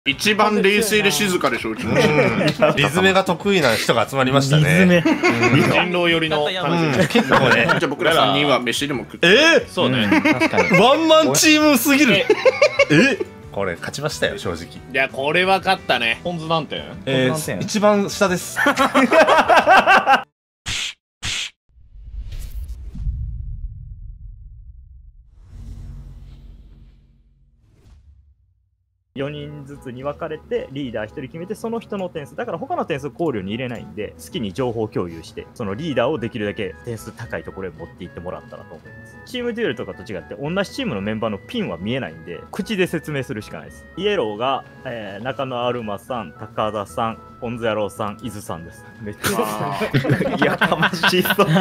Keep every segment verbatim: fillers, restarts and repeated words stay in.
一番冷静で静かでしょ、うちの。 リズメが得意な人が集まりましたね。 人狼寄りの感じ。 結構ね。 じゃあ僕らさんにんは飯でも食って。 えー、 そうね。 確かに。 ワンマンチームすぎる。え、これ勝ちましたよ正直。 いやこれは勝ったね。ポン酢何点？ えー、一番下です。 よにんずつに分かれてリーダーひとり決めて、その人の点数だから他の点数考慮に入れないんで、好きに情報共有してそのリーダーをできるだけ点数高いところへ持っていってもらったらと思います。チームデュエルとかと違って同じチームのメンバーのピンは見えないんで、口で説明するしかないです。イエローが、えー、中野アルマさん、高田さん、ポンズ野郎さん、伊豆さんです。めっちゃやかましいそう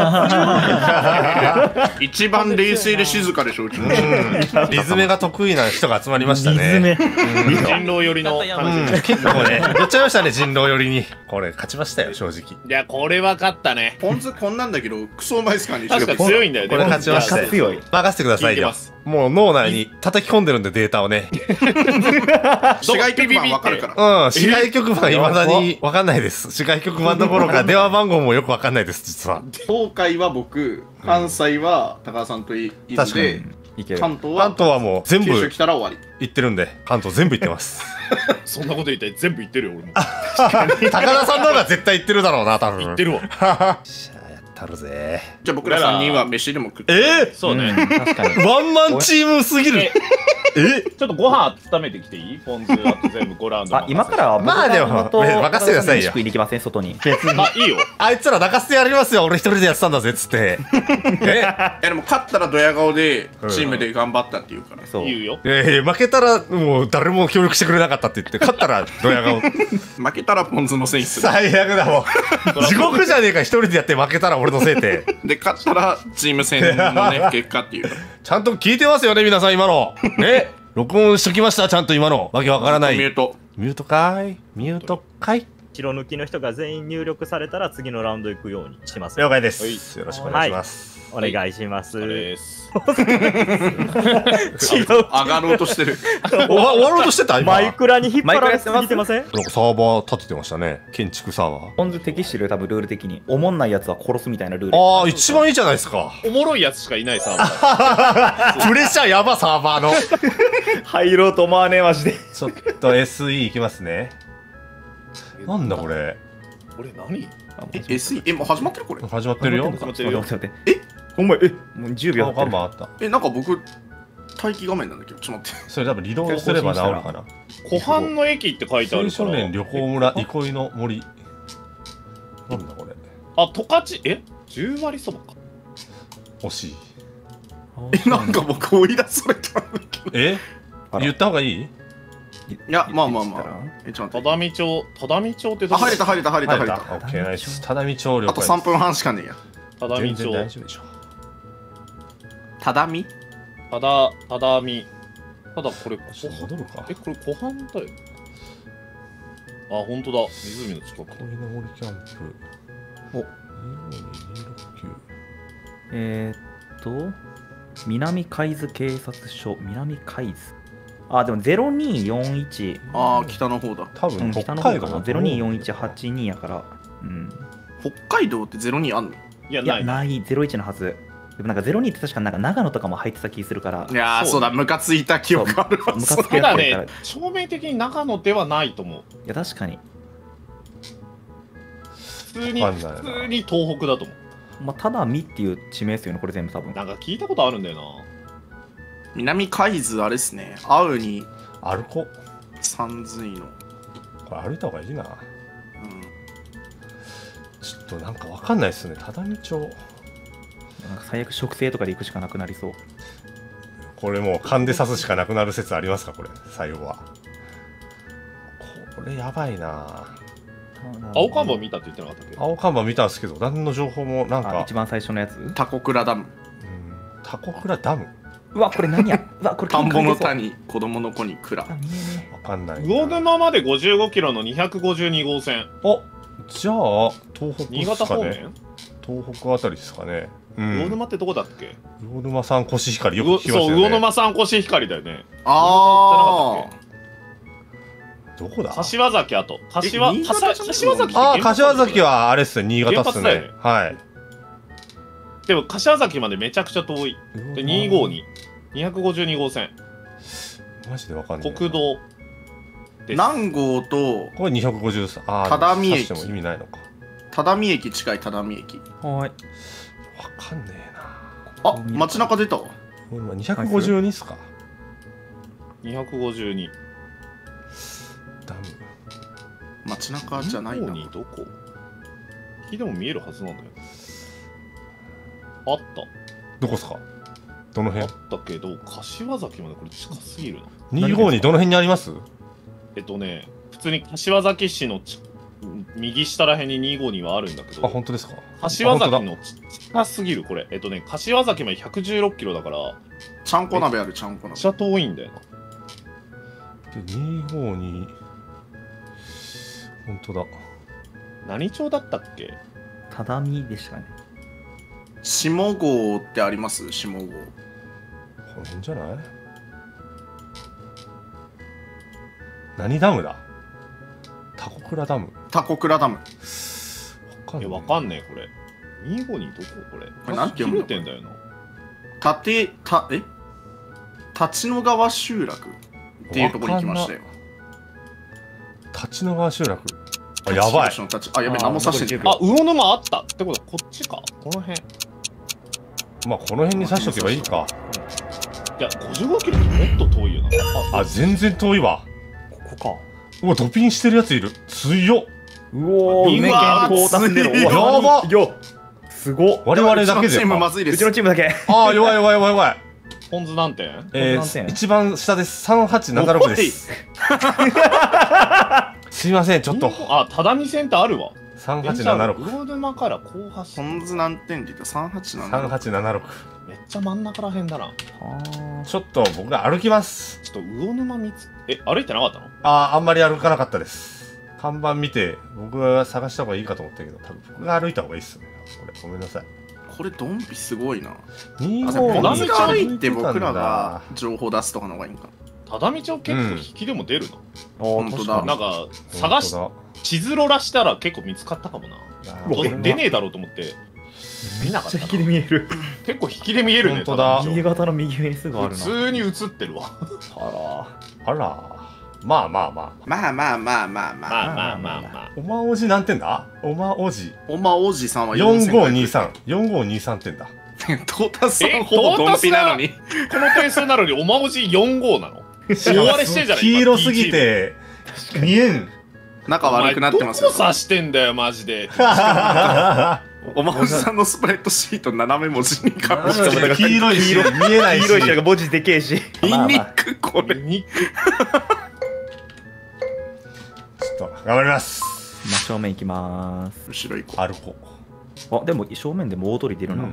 一番冷静で静かでしょ、うちの。 リズメが得意な人が集まりましたね。 人狼寄りの感じ。 結構ね、やっちゃいましたね、人狼寄りに。これ勝ちましたよ正直。 いやこれは勝ったね。 ポン酢こんなんだけどクソうまいっすかね。 確かに強いんだよね。 これ勝ちましたよ。 強い。 任せてくださいよ。もう脳内に叩き込んでるんでデータをね。 市外局番わかるから。 うん、市外局番未だにわかんないです。市外局番どころか電話番号もよくわかんないです、実は。 東海は僕、関西は高田さんといるんで、関東は関東はもう全部九州来たら終わり。 行ってるんで、関東全部行ってます。 そんなこと言ったら全部言ってるよ俺も。 高田さんの方が絶対行ってるだろうな、多分。 言ってるわ。 しゃあやったるぜ。 じゃあ僕らさんにんは飯でも食って。 えー、 そうね。 確かに。 ワンマンチームすぎる。え、 ちょっとご飯温めてきていい？ポン酢あと全部ごラウンド。 あ、今からはまあでも任せてくださいよ。 食いに行きません、外に。 あ、いいよ。 あいつら泣かせてやりますよ。俺一人でやってたんだぜっつって。え、 いやでも勝ったらドヤ顔でチームで頑張ったって言うから。 そう。 言うよ。 えー、負けたらもう誰も協力してくれなかったって言って、勝ったらドヤ顔。 負けたらポン酢のせいっす。 最悪だもん。地獄じゃねえか、一人でやって負けたら俺のせいで。 で勝ったらチーム戦のね結果っていう。 ちゃんと聞いてますよね皆さん今の。ね。録音しときました、ちゃんと今の。わけわからない。 ミュート。 ミュートかーい。ミュートかい。 白抜きの人が全員入力されたら次のラウンド行くようにします。 了解です。よろしくお願いします。 お願いします。 です。 上がろうとしてる。 終わろうとしてた今。 マイクラに引っ張られすぎてません？ なんかサーバー立ててましたね。建築サーバー。 ポン酢適してる多分ルール的に。おもんないやつは殺すみたいなルール。 ああ、一番いいじゃないですか。 おもろいやつしかいないさ。 プレッシャーやばサーバーの。 入ろうと思わねえマジで。 ちょっと エスイー いきますね。なんだこれ。 これ何？ え、エスイー、え、もう始まってるこれ。 始まってるよ。 始まってるよ。 え、 お前、え、もうじゅうびょう看板あった。 え、なんか僕待機画面なんだけど、ちょっと待って。 それ多分リロードすれば治るかな。 湖畔の駅って書いてあるから。 青少年旅行村憩いの森。なんだこれ。 あ、十勝、え、十割そばか。 惜しい。 え、なんか僕追い出されたんだけど。 え、言った方がいい？ いや、まあまあまあ。え、ちょっと待って。 只見町、只見町ってどこ？ あ、入れた入れた入れた入れた。 オッケーナイス。只見町了解。 あとさんぷんはんしかねえや。 只見町。 大丈夫でしょ。 ただみ？ ただ、ただみ。ただこれ、 戻るか。 え、これ湖畔だよ。あ、本当だ。湖の近く。 憩いの森キャンプ。お、にーにーろくきゅう。 えーっと、南海津警察署、南海津。あ、でもゼロにーよんいち。 ああ、北の方だ。 多分うん、北北の方かな。 海道だ。 ゼロにーよんいちはちにやから。うん。 北海道ってゼロにあんの？ いや、 いや、 ない。 ない、ゼロいちのはず。でもなんかゼロにって確かなんか長野とかも入ってた気するから。 いやー、そうだ、ムカついた記憶あるわ。 ムカつくただやつやから。 ね、正面的に長野ではないと思う。 いや、確かに。 普通に、 わかんないな普通に東北だと思まあ、ただみっていう地名ですよね、これ全部多分う。。なんか聞いたことあるんだよな。 南海津あれっすね。青に歩こう。 三髄の。 これ歩いた方がいいな。 うん。 ちょっとなんかわかんないっすね。只見町。 なんか最悪植生とかで行くしかなくなりそう。 これもう勘で刺すしかなくなる説ありますかこれ最後は。これやばいな。 青看板見たって言ってなかったっけ？ 青看板見たんですけど何の情報もなんかあ、一番最初のやつ。 タコクラダム。 うん、タコクラダム。 うわ、これ何や。うわ、これ田んぼの谷。 谷、子供の子に蔵。 あ、見えねわかんないな。 魚沼までごじゅうごキロのにひゃくごじゅうに号線。 お、じゃあ東北新ですかね。 潟方面？ 東北あたりですかね。う魚ん。 沼ってどこだっけ？ 魚沼産コシヒカリよく聞きますよね。 そう、魚沼産コシヒカリだよね。 ああ。 どこだ？ 柏崎あと。柏、 え新潟じゃない柏崎ってああ、 原発柏崎はあれっすね、新潟っすね。 原はい。 でも柏崎までめちゃくちゃ遠い。で、にひゃくごじゅうに。にひゃくごじゅうに号線。 マジでわかんない。 国道です。 南郷とこれにひゃくごじゅうさん。ああ、 只見駅刺しても意味ないのか。 只見駅近い只見駅。 はい。 わかんねえあ、街中出たわ。 な。今にひゃくごじゅうにっすか。 にひゃくごじゅうに。 ダム。 街中じゃないな。 にどこ木でも見えるはずなんだよ。あった。 どこっすか？どのあ辺？ ったけど、柏崎までこれ近すぎるな。 にひゃくごじゅうにどの辺にあります？ えっとね、普通に柏崎市のち右下らへんににひゃくごじゅうにはあるんだけあ、 ど、 本当ですか？ 柏崎あ本のち近すぎる、これ。えっとね、柏崎までひゃくじゅうろっキロだから、めっちゃんこ鍋ある、ちゃんこ鍋。 ちゃ遠いんだよな。 当だ。で、にひゃくごじゅうに。本当だ。 何町だったっけ？ 只見でしたね。 下郷ってあります下郷。 この辺じゃない？何ダムだ？タコクラダム。 タコクラダム。 わかんえ、 ない。 わかんねえ、これ。にひゃくごじゅうにどここれ。 これなんて読むの切れてんだよな。 たて、た、え立野川集落っていうところに来ましたよ。 立野川集落。あ、やばい。 立野立ちあ、やべえ、何もさしてんあ、魚沼あったってことはこっちか。この辺。いまあ、この辺に刺しとけばいいか。 や、ごじゅうごキロってもっと遠いよな。あ、 あ、全然遠いわ。 ここか。 うわ、ドピンしてるやついる。強っ。 うおー、 う梅わー県到達での。 強いうわやばいや、すごっ。 我々だけでうちのチームまずいでうちす。 のチームだけ。 ああ、弱い弱い弱い弱い。 ポンズ何点？ え何点ー、一番下です。さんはちななろくです。すいません、ちょっと。 あ、只見線ってあるわ。 さんはちななろく。 魚沼から後発ポンズ何点って言ったさんはちなな。 さんはちななろく。 めっちゃ真ん中らへんだな。 あちょっと僕が歩きます。 ちょっと魚沼見つえ、歩いてなかったの？ ああ、あんまり歩かなかったです。看板見て、僕が探した方がいいかと思ったけど、多分僕が歩いた方がいいっすね。これ、ごめんなさい。 これドンピすごいな。 にあ、でもポンズが歩いて歩僕らんだが情報出すとかの方がいいんか。 只見町結構引きでも出るの、 あ本当だなんか探し本地図ロラしたら結構見つかったかもな。 当だどうわこれ出ねえだろうと思って見なかったな。 引きで見える。 結構引きで見えるね。 本当だ只見新潟の右上にすぐあ町るな。 普通に映ってるわ。 ああら、まあまあまあ。 まあまあまあまあままあ。 あまあまあまあ。 おまおじ何点だ？おまおじ。 おまおじさんはよんごにん。 さん。よんごにさん点だ。 トータスさえんほぼドンピなのに。 この点数なのにおまおじよんごなの？大割れしてんじゃない？ 黄色すぎて、見えん。 仲悪くなってますよお前ど。こ指してんだよマジで。 おまおじさんのスプレッドシート斜め文字にカッコしても黄色いし、見えないし。 黄色い人が文字でけえし。 ニンニまあまあクこれ。 にちょっと、頑張ります。 真正面行きまーす。 後ろ行こ歩こう。 あ、でも正面でも大通り出るな。 うん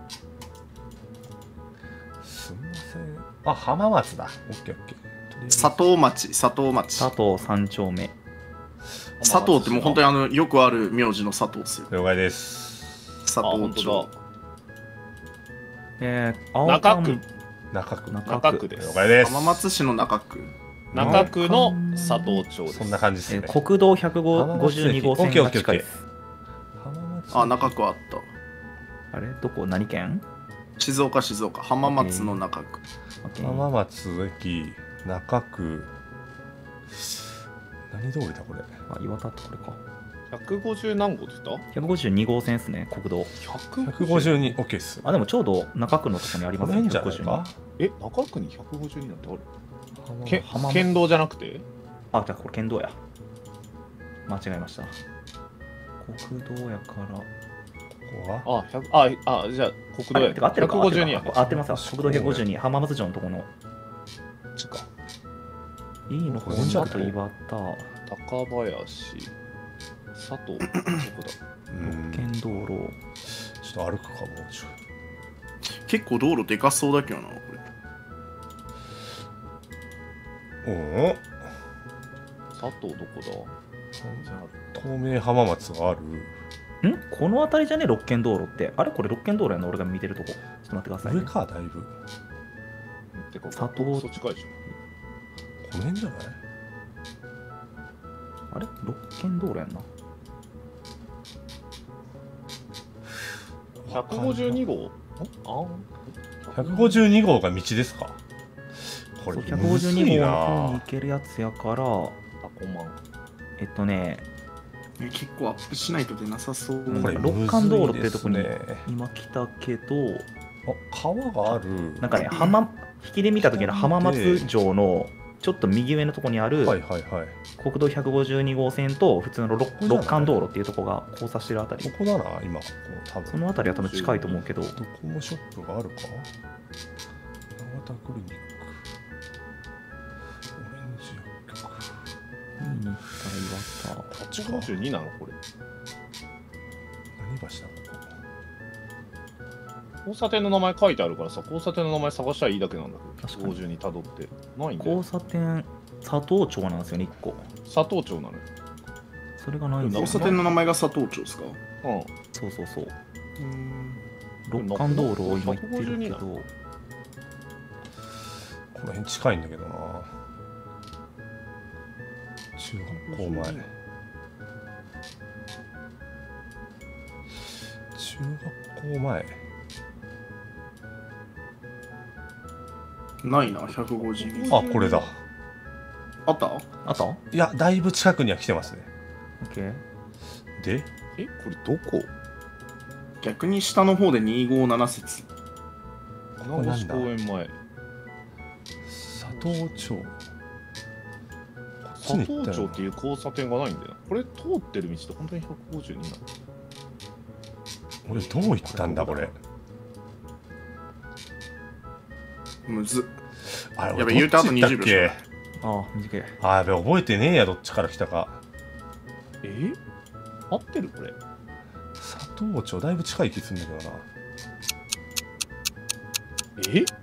すみません。あ、浜松だ。オッケーオッケー。 う。佐藤町、佐藤町。 佐藤三丁目。 佐藤ってもう本当にあのよくある名字の佐藤ですよ。 了解です。 佐あ本藤町当だ。 えー、青中区中区。 中中区です了。解です。 浜松市の中区。 中区の佐藤町です。 そんな感じですえね。 ー国道ひゃくごじゅうに号線が近いです。 浜松あ、中区あった。 あれどこ何県？ 静岡、静岡。浜松の中区。 オッケー浜松駅、中区。何通りだこれ。 あ、岩田ってこれか。 ひゃくごじゅう何号って言っひゃくごじゅうに号線ですね、国道。 た？ ひゃくごじゅうに、オッケーっす。 あ、でもちょうど中区のとこにありますね。 この辺じゃないか。 え、中区にひゃくごじゅうになんてある？ 浜け浜松県道じゃなくて？ あ、じゃあこれ県道や。間違えました。国道やから。 ここはあ、ひゃくあ、あ、じゃあ国道や。 あてか合ってるかひゃくごじゅうにや。 合ってますわ。国道ひゃくごじゅうに、浜松城のとこの。 ちか。 いいのこれじゃない本と岩田、 高林、佐藤、どこだ？ うん。 県道路。 ちょっと歩くかもうちょい。 結構道路でかそうだけどな、これ。 おお。 佐藤どこだ？ 東名浜松がある。 んこの辺りじゃね六県道路って。あれこれ六県道路やな、俺が見てるとこ。ちょっと待ってください、 上ね。 かだいぶ。 てか佐藤そっち近いでしょ。 この辺じゃない？ あれ六軒道路やんな。 ひゃくごじゅうに号あひゃくごじゅうに号が道ですか。これそうひゃくごじゅうにむずい号の方にな行けるやつやから、 タコマン。 えっとね、 え結構アップしないと出なさそう。 これ六冠道路っていうとこにむずいですね。 今来たけど、 あ、川がある。 なんかね、浜引きで見た時の浜松城のちょっと右上のとこにあるはいはいはい。 国道ひゃくごじゅうに号線と普通の六こじゃない六冠道路っていうとこが交差してるあたりこ、こだな、今。こう多分そのあたりは多分近いと思うけど、 ドコモショップがあるか。永田クリニック。オレンジ薬局。 見に行ったら岩田。 こっちか。 ひゃくごじゅうになのこれ。 何橋だこ交差点の名前書いてあるからさ、交差点の名前探したらいいだけなんだけど、 確かにごじゅうにたどって。ないんだよ交。差点、佐藤町なんですよね、いっこ。 佐藤町なのよ。 それがないんだよ交差点の名前が佐藤町ですか？ うん。 そうそうそう。 うん。 六冠道路を今行ってるけど、 この辺近いんだけどな。中学校前。中学校前。 ないな、ひゃくごじゅうに。 あ、これだ。 あった？ あった？オッいや、だいぶ近くには来てますね。 ケー。 で、 え、これどこ逆に下の方でにごなな節。 これなんだ船越公園前。 佐藤町。こっち佐に行ったよ藤町っていう交差点がないんだよな。これ通ってる道って本当にひゃくごじゅうになの？ 俺どう行ったんだこれ。 むずっ。 あれ、 やべ俺言うてあとどっち行ったっにじゅう秒しけ。 ああ、短い。 あ、やべ、覚えてねえや、どっちから来たか。 え合ってるこれ。 佐藤町、だいぶ近い気するんだけどな。 えも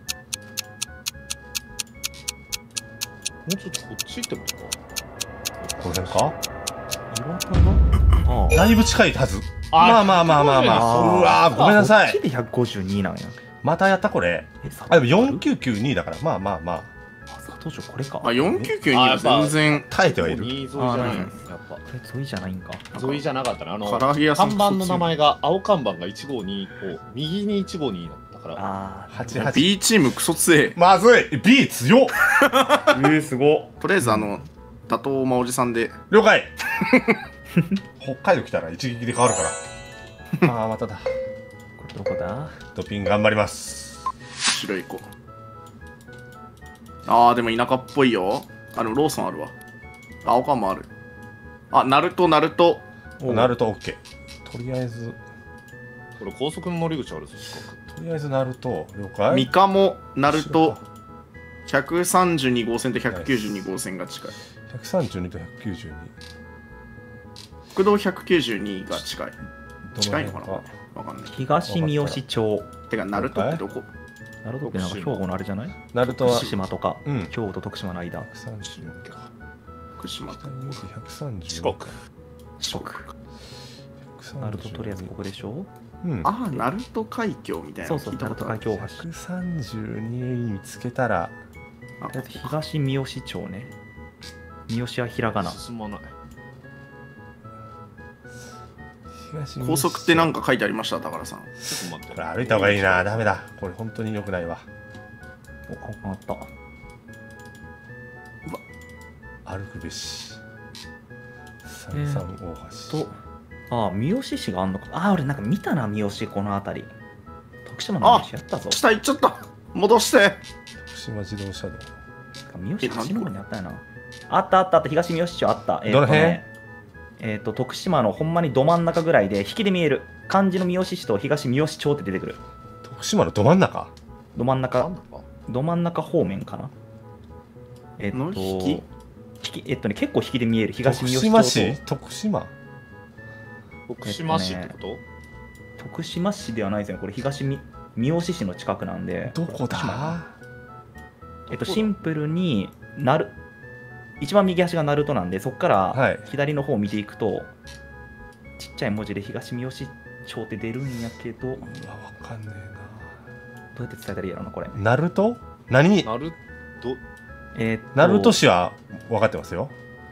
うちょっとこっち行ってもいいか。 この辺か。 岩田がああ。 だいぶ近いはず。 あまあまあまあまあまあ。 あーうわー、ごめんなさい。 こっちでひゃくごじゅうになんや。 またやったこれ。 え、佐あ、でも藤よんきゅうきゅうにだから、まあまあまあ。 あ、佐藤町これか。 あ、よんきゅうきゅうには全然。 耐えてはいる。 に沿いじゃないのあやっぱ。 これ沿いじゃないんか。 沿いじゃなかったね。あの、 唐揚げ屋さん看板の名前が、青看板がいちごにを右にいちごにだったから。 ああ。 はちはち。 B チームクソ強え。 まずい !B 強っえー、すご。 とりあえずあの、打倒まおじさんで。 了解北海道来たら一撃で変わるから。ああ、まただ。 これどこだ？ ドピン頑張ります。 白い子。あー、でも田舎っぽいよ。あの、ローソンあるわ。青缶もある。あ、ナルト、ナルト。 ナルト OK。とりあえず、 これ高速の乗り口あるぞ、近く。 とりあえずナルト、了解。 ミカモ、ナルト、ひゃくさんじゅうに号線とひゃくきゅうじゅうに号線が近い。 ひゃくさんじゅうにとひゃくきゅうじゅうに。 国道ひゃくきゅうじゅうにが近い。 ど近いのかな辺わかんない。 東三好町。 てか、ナルトってどこ？ なるほどってなんか兵庫のあれじゃない？ ナルトは福島とか、 うん兵庫と徳島の間。 ひゃくさんじゅうか。 福島。 北に行くひゃくさんじゅう。 四国。 四国。なるととりあえずここでしょ？ うん。 あー、ナルト海峡みたいなのそうそう、鳴聞いたことある。 門海峡橋。 ひゃくさんじゅうに見つけたら、 あとりあえず東三好町ね。三好はひらがな。 進まない。 東高速ってなんか書いてありました、高田さん。 ちょっと待って。 これ歩いた方がいいな。ダメだ。これ本当に良くないわ。 お、ここあった。 歩くべし。三三大橋。 と、ああ、三好市があんのか。ああ、俺なんか見たな、三好、この辺り。徳島の三好やったぞ。 下行っちゃった。戻して。 徳島自動車道。 三好橋の方にあったやな。あったあったあった、東三好町あった。えーとねどの辺えっ、と、徳島のほんまにど真ん中ぐらいで、引きで見える。漢字の三好市と東三好町って出てくる。 徳島のど真ん中。 ど真ん中なん、だかど真ん中方面かな。えっ、と、 の引き引きえっとね、結構引きで見える。東徳三好島町と。 市徳島徳島市ってこと、 徳島市ではないですよね。これ東み三好市の近くなんで。 どこ徳島だえっと、シンプルになる、一番右端がナルトなんで、そこかはらい左の方を見ていくと、ちっちゃい文字で東三好町って出るんやけど、どううわ、わかんねやって伝えたらいいやろな、これ。 えな。ナルト何なると、 えーっとナルト市は分かってますよ。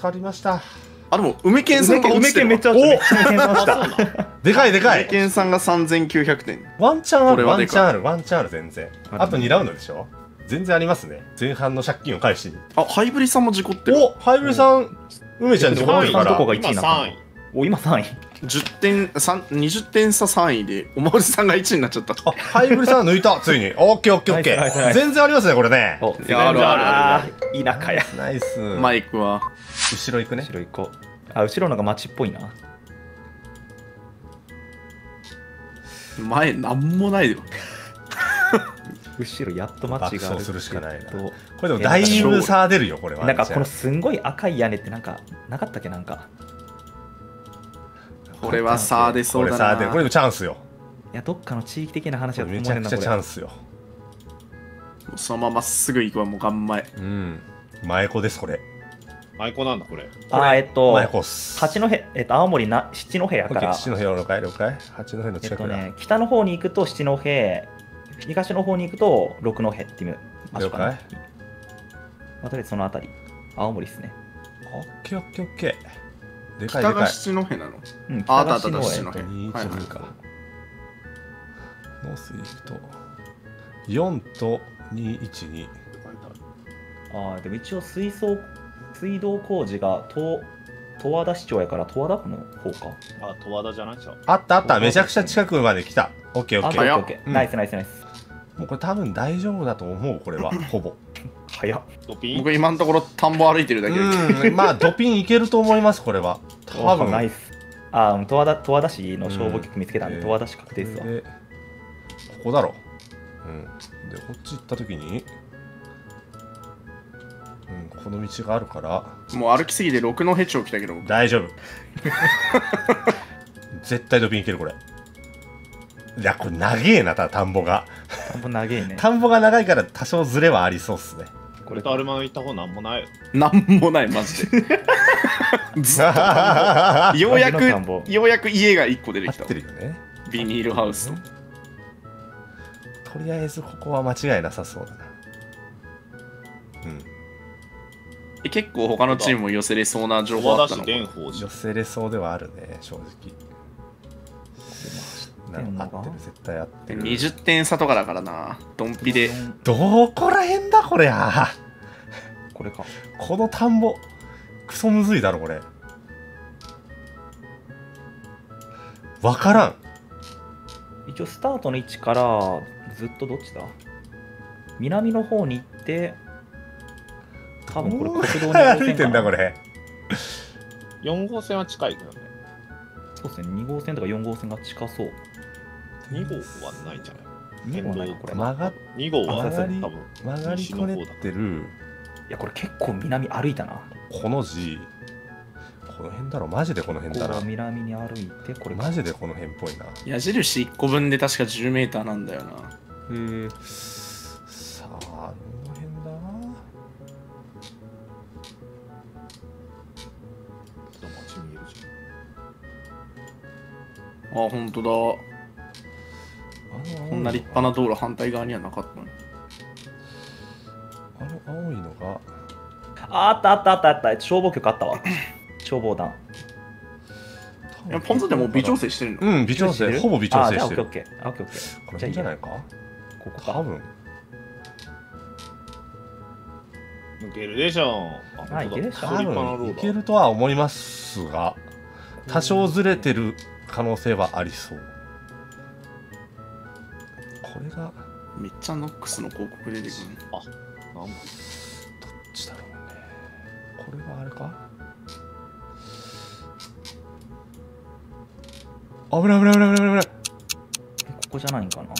かりました。 あ、でも梅健さんが落梅ちてるわ。 県めっちゃ落ちてる。めっちゃ落ちあ、そうた。 なんでかいでかい。 梅健さんがさんぜんきゅうひゃくてん。 ワンチャンある、 これはでかいワンチャンある、ワンチャンある、全然。 あるあとにラウンドでしょ。全然ありますね。前半の借金を返しに。 あ、ハイブリさんも事故ってる。 お、ハイブリさん、梅ちゃん事故ってるかどこら。 がいちいなの今さんい。 お、今さんい。 じゅってん、さんにじゅってん差さんいで、おまわりさんがいちいになっちゃった。 あ、ハイブリさん抜いた、ついに。オッケーオッケーオッケー。 ナイスナイスナイス全然ありますね、これね。 お、 いやあるあるる。田舎や。 ナイス。 マイクは。 後ろ行くね後。ろ行こう。あ、後ろのが街っぽいな。 前なんもないよ。 後ろやっと街がある爆走するしかないなけどこれでもだいぶ差出るよ、これは。 なんかこのすんごい赤い屋根ってなんかなかったっけなんか。 これは差出そうだこれ差出る。これな。 でもチャンスよ。 いや、どっかの地域的な話だと思めちゃくちゃわれるなこれ。 チャンスよ。 そのままっすぐ行くわ、もうガン前。 うん。前子です、これ。 舞妓なんだこれ。 あ、えっと、 前子っす。 八戸、えっと、青森な七戸やから、 七戸の了解了解。八戸のえっ近くだ。 とね、北の方に行くと七戸、東の方に行くと六戸っていう場所かな。 了解。 まあ、とりあえずそのあたり、青森ですね。 オッケーオッケーオッケー。でかい北がでかい。 七戸なの。 うん、 ああったあ北がった七七戸。 戸に、いち、 はいはいにか。ノース行くと、よんとに、いち、に。 ああ、でも一応水槽、水道工事が十十和田市長やから十和田区の方か。 あ、十和田じゃないじゃん。 あったあった。めちゃくちゃ近くまで来た。オッケーオあ、 ッケー。 オッケーオッケー。 うんナイスナイスナイス。 もうこれ多分大丈夫だと思う、これは。ほぼ。 早っ。 ドピン僕今のところ田んぼ歩いてるだけで。 うん。まあ、ドピンいけると思います、これは。多分。 ナイス。あー、十和田、十和田市の消防局見つけたんで、 うん十和田市確定ですわ。 で、ここだろ。うん。で、こっち行った時に、うん、この道があるから、 もう歩きすぎて六戸町来たけど、僕大丈夫。絶対ドピンいける、これ。いや、これ長えな、た田んぼが。 田んぼ長えね。 田んぼが長いから多少ズレはありそうっすね。 これとアルマン行った方なんもないよ。 なんもない、マジで。ずっと田んぼようやく、 田んぼようやく家が一個出て合っきた。 てるよね。 ビニールハウスと。 とりあえずここは間違いなさそうだな。うん。 え結構他のチームも寄せれそうな情十報あったの和田市か。 蓮舫寺。 寄せれそうではあるね、正直。なんか合ってる、絶対合ってる。 にじゅってん差とかだからな。ドンピで。 どこら辺だ、これや。 これか。 この田んぼ、クソむずいだろ、これ。わからん。 一応スタートの位置からずっとどっちだ南の方に行って、多分これどう国道に歩い号線かな。 てんだこれ。 よん号線は近いけどね。 そうですね、に号線とかよん号線が近そう。 に号はないんじゃないに号はないかこれ。 曲がっに号は曲がり多分曲がりこねってるいや、これ結構南歩いたな。 この字、この辺だろ、マジでこの辺だなここ。南に歩いて、これマジでこの辺っぽいな。 矢印いっこぶんで確かじゅうメーターなんだよな。 へえ。さあ、どの辺だ。 街見えるじあ、ほんとだ。 あのこんな立派な道路反対側にはなかったのに。 あの青いのが、 ああったあったあったあった。消防局あったわ。消防団。 いやポンズでもう微調整してるの。 うん、微調整、ほぼ微調あーじゃあ整してる。 オッケーオッケー。あオッケーオッケー。 これいいんじゃないか。 ここか。 多分。 抜けるでしょ。ああいけるでしょ多立派なロ分いードけるとは思いますが、多少ずれてる可能性はありそう。これがどっめっちゃノックスの広告出てくる。 なんかちだろうね。これがあれか。危ない危ない危ない危ない危ない。 ここじゃないんかな。なんか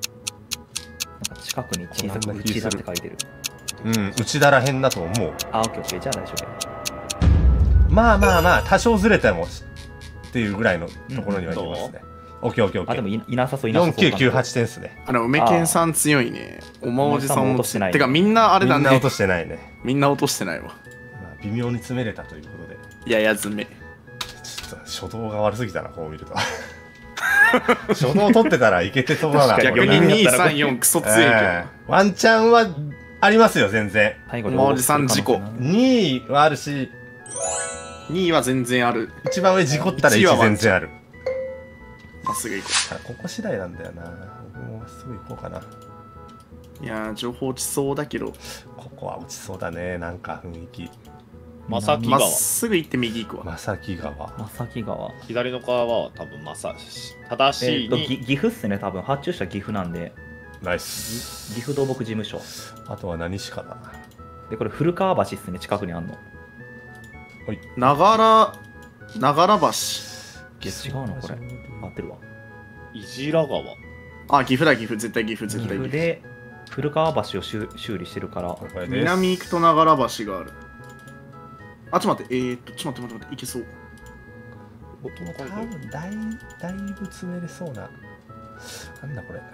近くに小さく内田って書いてる。 うん、内田らへんだと思う。 あ、オッケーオッケー。じゃあ大丈夫や。 まあまあまあ、多少ずれてもっていうぐらいのところにはいきますね。オッケーオッケーオッあ、でもケー。 いいなさそういなさよんそう。 きゅうきゅうはち点っすね。 あの、梅健さん強いね。おまおじさんもおまおじさんも落としてないてかみんなあれだねみんな落と。してないね。 みんな落としてないわ。 まあ、微妙に詰めれたということで。 いやや詰め。 ちょっと初動が悪すぎたな、こう見ると。初動取ってたらいけてそうだな。 確か逆にこれねに、さん、よんクソ強いけど。 ええワンチャンはありますよ、全然。 最後おまおじさん事故にいはあるし、 にいは全然ある。 一番上事故ったらいちいちはワン全然ある。 まっすぐ行こあここ次第なんだよな。僕もまっすぐ行こうかな。 う。いやー、情報落ちそうだけど、 ここは落ちそうだね、なんか雰囲気。 まさきまっ川。 すぐ行って右行くわ。 正木川。 正木川。 左の川は多分まさし正えっと、 しいに、 ぎ岐阜っすね、多分発注者岐阜なんで、 ナイぎス。 岐阜土木事務所。 あとは何しかだな。 で、これ古川橋っすね、近くにあんの。 ながら、ながら橋。 え違うのこれ。合ってるわ。 いじら川。 あ、岐阜だ、岐阜。絶対岐阜、 岐絶対岐阜。 阜で古川橋を修修理してるから、 これです。 南行くとながら橋がある。あ、ちょっと待って、えーっと、ちょっと待って待って待って、いけそう。 多分だいだいぶ詰めれそうな。なんだこれ。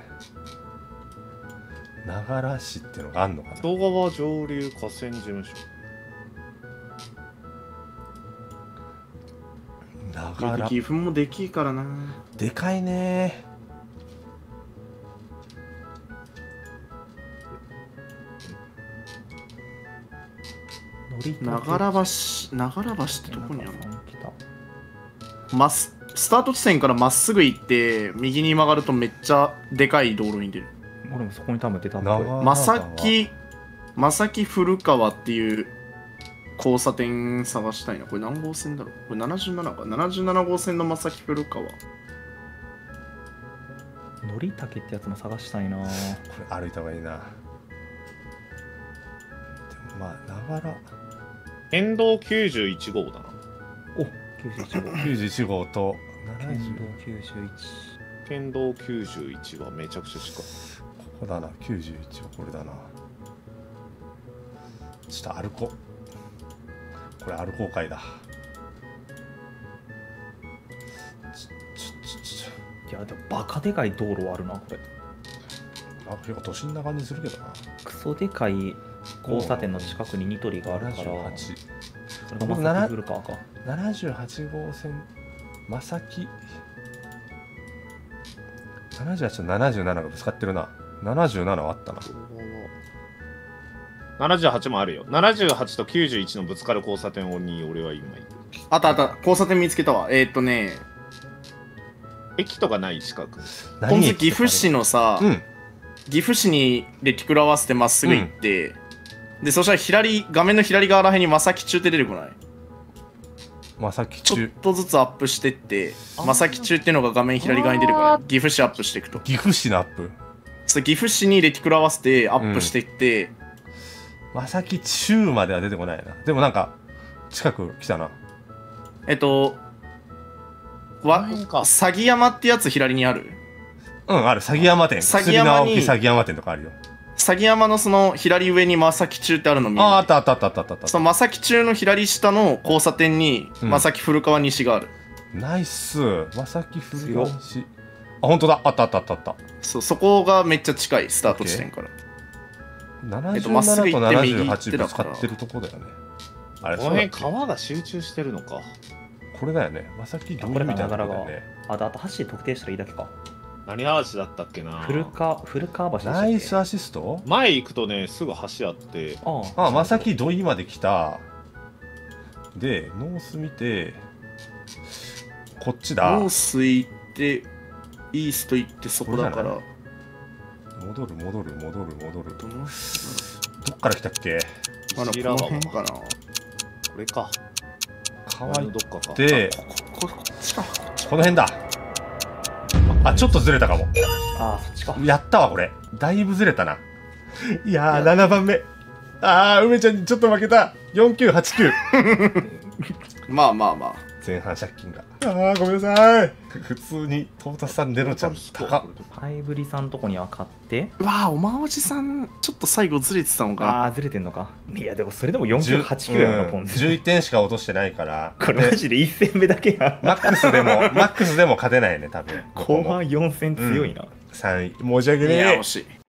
長良市っていうのがあんのかな。 戸川上流河川事務所。 長良岐阜もできいからな。 でかいねながら橋、ながら橋ってどこにあるの来たまっすスタート地点からまっすぐ行って右に曲がるとめっちゃでかい道路に出る。 俺もそこに多分出たっぽい。 長まさきまさき古川っていう交差点探したいな。これ何号線だろう。これななじゅうななか。ななじゅうなな号線のまさき古川。 のりたけってやつも探したいな。 これ歩いた方がいいな。でもまあながら県道きゅうじゅういち号だな。 おきゅうじゅういち号。 きゅうじゅういち号とななじゅう県道きゅうじゅういち。 県道きゅうじゅういちはめちゃくちゃ近い。 ここだな。きゅうじゅういちはこれだな。ちょっと歩こう。これ歩こう会だ。ちょちょちょいや、でもバカでかい道路あるな、これ。 あ、結構都心な感じするけどな。 クソでかい交差点の近くにニトリがあるから。 ななじゅうはち。 それがまさき古川か。 ななじゅうはち号線、まさき。ななじゅうはちとななじゅうなながぶつかってるな。ななじゅうななはあったな。 ななじゅうはちもあるよ。ななじゅうはちときゅうじゅういちのぶつかる交差点に俺は今いる。 あったあった。交差点見つけたわ。えーっとね、 駅とかない近く。 今度岐阜市のさ、 うん。 岐阜市にレティクル合わせてまっすぐ行って、で、そしたら左、画面の左側らへんにまさき中って出てこない？ まさきちょっ中。 とずつアップしてって、まさき中っていうのが画面左側に出てこない？岐阜市アップしていくと。 岐阜市のアップ。 そう岐阜市にレティクル合わせてアップしていって、 まさき中までは出てこないな。でもなんか近く来たな。 えっとわこの辺か詐欺山ってやつ左にある。 うん、ある。詐欺山店。 詐欺山に薬の青木詐欺山店とかあるよ。 詐欺山のその左上に正木中ってあるの見える。 ああ、あったあったあったあったあった。 その正木中の左下の交差点にうん正木古川西がある。 ナイス。まさき古川西。あ、本当だ。あったあったあったあった。 そう、そこがめっちゃ近いスタート地点から。えっとまっすぐななじゅうななと行って右行ななじゅうはちってだからぶつかってるとこだよね。あれ、 この辺そうだっけ川が集中してるのか。 これだよね。まさきどういうみたいなとこだよね。 あと、あと橋特定したらいいだけか。 何橋だったっけな。 古川、古川橋でしたっけ。 ナイスアシスト。 前行くとね、すぐ橋あって、 ああ。 あ、まさき土井まで来た。で、ノース見て、こっちだ。 ノース行ってイースト行ってそこだから。 こ戻る戻る戻る戻る。 どのどっから来たっけ。 まだこの辺かな。 これか。 川行川のどっかか。 って、 こここっちか。 この辺だ。あ、ちょっとずれたかも。 ああ、そっちか。 やったわ、これ。だいぶずれたな。いやー、ななばんめ。あー、梅ちゃんにちょっと負けた。よんきゅうはちきゅう。 まあまあまあ。 前半借金が。あー、ごめんなさい。普通に、トータスさん、ネロちゃん、高っ。 ハイブリさんとこには勝って。 うわあ、おまおじさん、ちょっと最後ずれてたのか。 ああ、ずれてんのか。いや、でもそれでもよんきゅうはちきゅうやの、ポンズ。 じゅういってんしか落としてないから。 これマジでいち戦目だけや。 マックスでも、マックスでも勝てないね、多分。 後半よん戦強いな。 さんい。申し訳ねえいや、惜。しい。